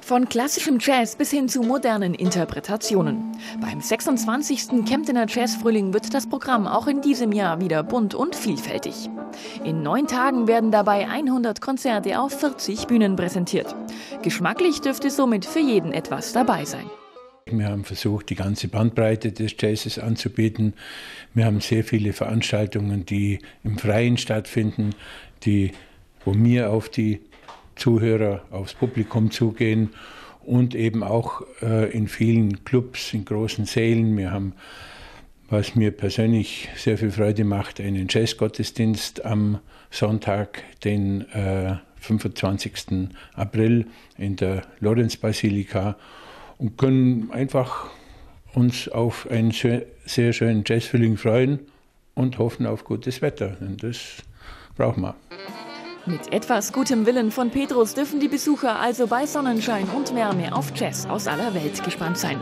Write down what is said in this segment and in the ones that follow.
Von klassischem Jazz bis hin zu modernen Interpretationen. Beim 26. Kemptener Jazzfrühling wird das Programm auch in diesem Jahr wieder bunt und vielfältig. In 9 Tagen werden dabei 100 Konzerte auf 40 Bühnen präsentiert. Geschmacklich dürfte somit für jeden etwas dabei sein. Wir haben versucht, die ganze Bandbreite des Jazzes anzubieten. Wir haben sehr viele Veranstaltungen, die im Freien stattfinden, wo wir auf die Zuhörer, aufs Publikum zugehen und eben auch in vielen Clubs, in großen Sälen. Wir haben, was mir persönlich sehr viel Freude macht, einen Jazzgottesdienst am Sonntag, den 25. April in der Lorenzbasilika und können einfach uns auf einen sehr schönen Jazzfrühling freuen und hoffen auf gutes Wetter. Und das brauchen wir. Mit etwas gutem Willen von Petrus dürfen die Besucher also bei Sonnenschein und Wärme auf Jazz aus aller Welt gespannt sein.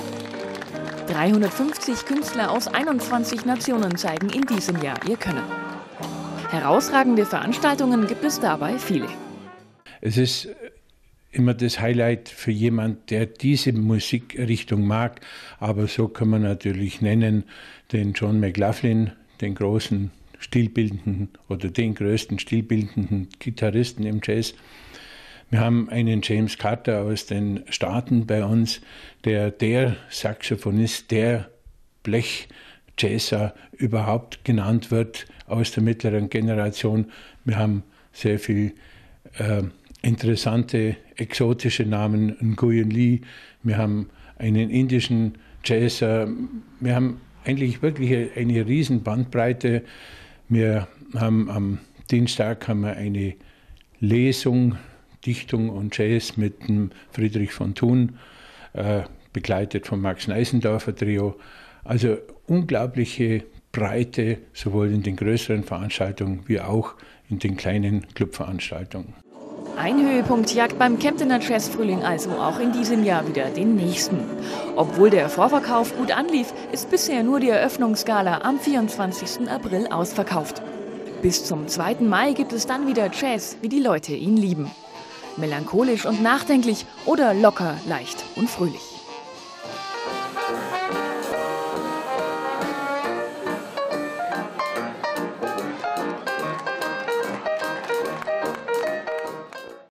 350 Künstler aus 21 Nationen zeigen in diesem Jahr ihr Können. Herausragende Veranstaltungen gibt es dabei viele. Es ist immer das Highlight für jemand, der diese Musikrichtung mag. Aber so kann man natürlich nennen den John McLaughlin, den großen stilbildenden oder den größten stilbildenden Gitarristen im Jazz. Wir haben einen James Carter aus den Staaten bei uns, der Saxophonist, der Blechjazzer überhaupt genannt wird aus der mittleren Generation. Wir haben sehr viel interessante, exotische Namen, Nguyen Lee, wir haben einen indischen Jazzer, wir haben eigentlich wirklich eine riesen Bandbreite. Wir haben am Dienstag eine Lesung, Dichtung und Jazz mit dem Friedrich von Thun, begleitet vom Max Neisendorfer Trio. Also unglaubliche Breite, sowohl in den größeren Veranstaltungen wie auch in den kleinen Clubveranstaltungen. Ein Höhepunkt jagt beim Kemptener Jazzfrühling also auch in diesem Jahr wieder den nächsten. Obwohl der Vorverkauf gut anlief, ist bisher nur die Eröffnungsgala am 24. April ausverkauft. Bis zum 2. Mai gibt es dann wieder Jazz, wie die Leute ihn lieben. Melancholisch und nachdenklich oder locker, leicht und fröhlich.